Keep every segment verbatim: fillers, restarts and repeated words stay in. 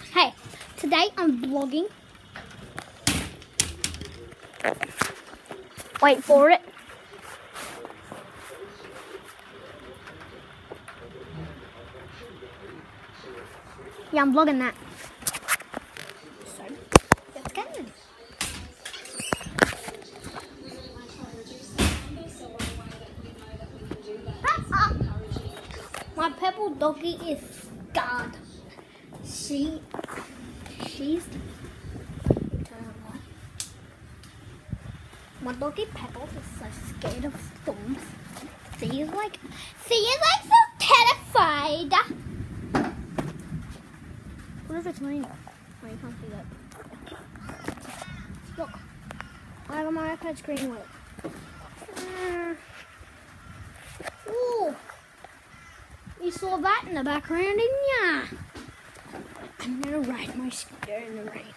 Hey, today I'm vlogging. Wait for it. Yeah, I'm vlogging that. So, let's go. Ah, ah. My purple doggy is scarred. She, she's. My doggy Pebbles is so scared of storms. She is like, she is like so terrified. What if it's raining? Oh, you can't see that. Look, I got my iPad screen with it. Uh, ooh, you saw that in the background, didn't ya? I'm gonna ride my scooter in the rain.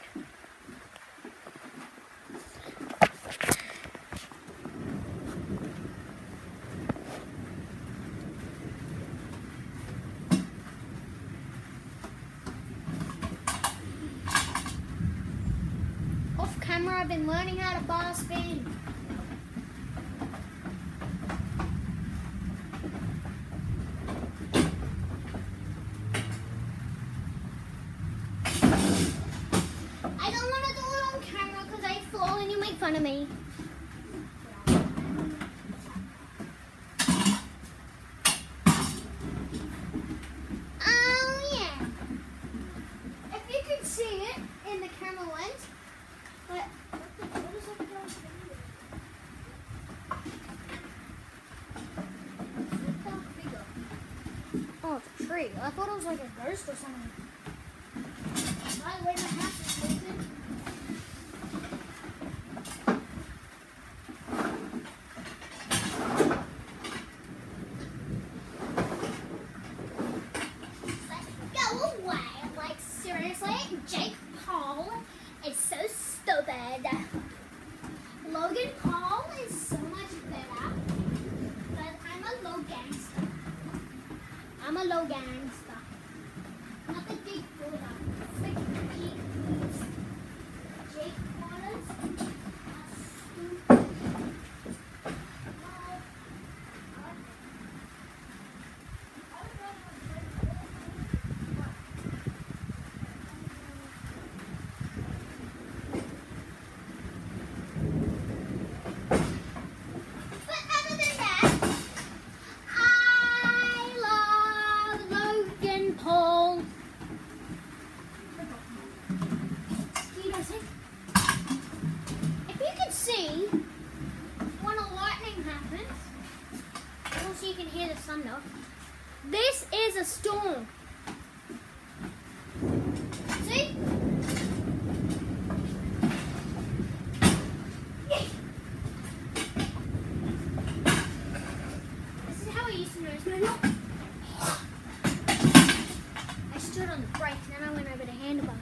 Off camera, I've been learning how to bar spin. I don't want to do it on camera because I fall and you make fun of me. Oh yeah. If you could see it in the camera lens, but what is that girl's finger? Oh, it's a tree. I thought it was like a ghost or something. By the way, my house is leaking. Go away! Like seriously, Jake Paul is so stupid. Logan Paul is so much better, but I'm a low gangster. I'm a low gangster. Not the Jake Paul. Jake Jake Paulers are stupid. Paul. If you could see when a lightning happens, also you can hear the thunder, this is a storm. See? This is how I used to know snow. I stood on the brakes, then I went over the handlebars.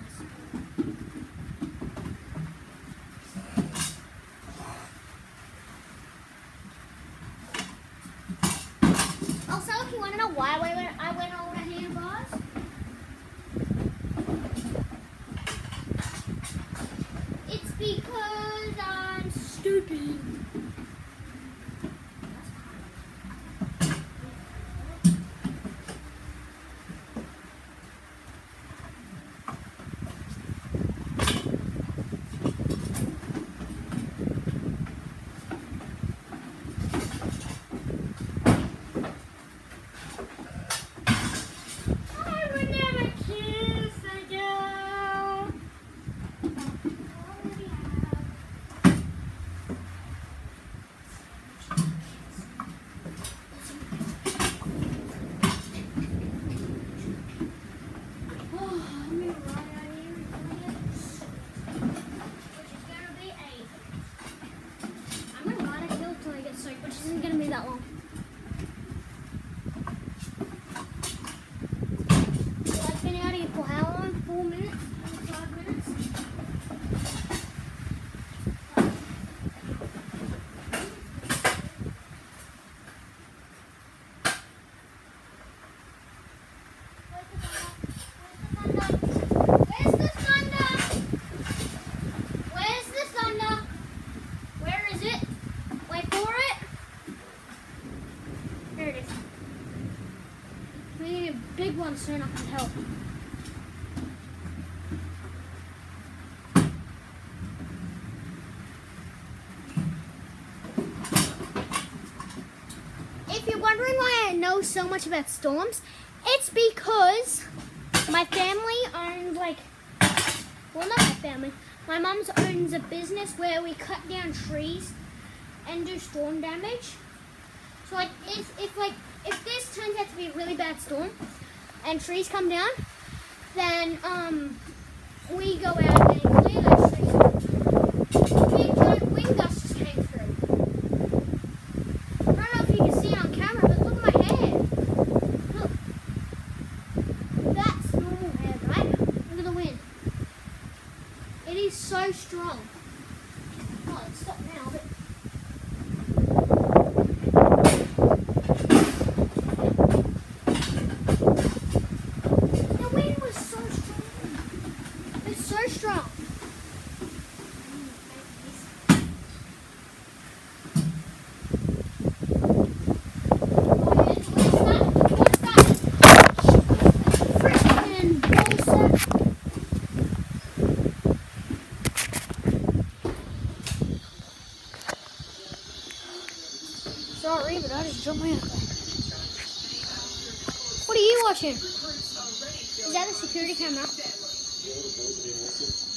Also, if you want to know why I went, I went over the handlebars, it's because I'm stupid. Which isn't going to be that long. So I've been out here for how long? Four minutes? Five minutes? Where's the thunder? Where's the thunder? on soon, I can tell. If you're wondering why I know so much about storms, it's because my family owns, like, well, not my family, my mum's owns a business where we cut down trees and do storm damage. So, like, if, if like, if this turns out to be a really bad storm and trees come down, then, um, we go out and clear those trees. Big giant wind gusts just came through. I don't know if you can see it on camera, but look at my hair. Look. That's normal hair, right? Look at the wind. It is so strong. Oh, it's stopped now, but... The wind was so strong. It's so strong. Sorry, but I just jumped my out there. What are you watching? Is that a security camera?